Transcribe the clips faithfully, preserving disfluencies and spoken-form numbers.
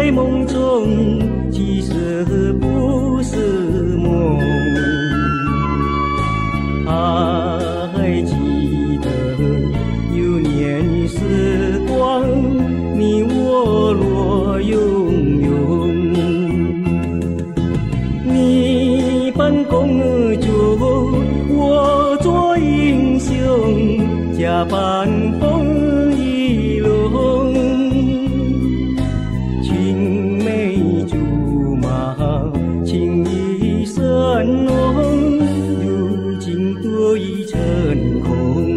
在梦中，其实不是梦。还记得有年时光，你我若拥有。你扮公主，我做英雄，假扮风雨龙。青梅竹马，情意深浓，如今都已成空。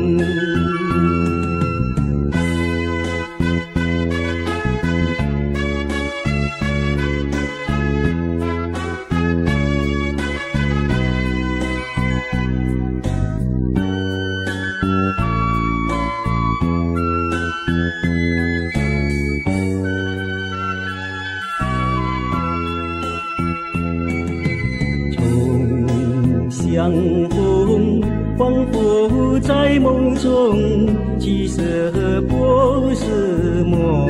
相逢仿佛在梦中，其实不是梦。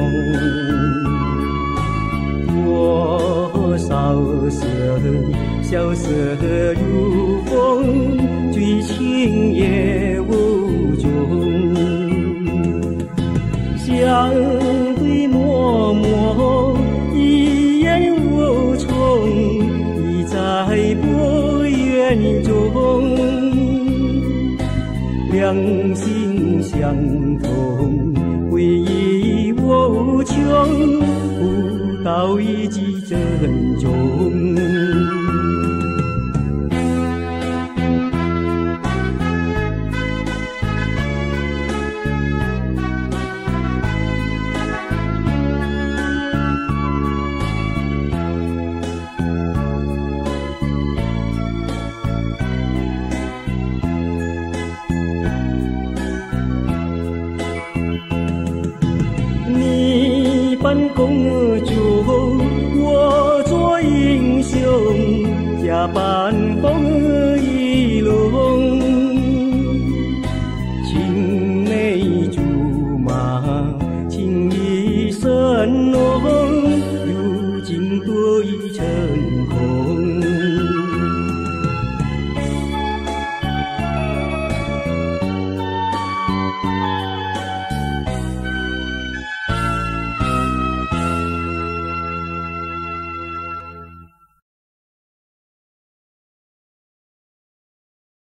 多少色萧瑟如风，剧情也无踪。相对脉脉，一言无从，已在不远中。两心相通，回忆无穷，不到一记珍重。你扮公主，我做英雄，假扮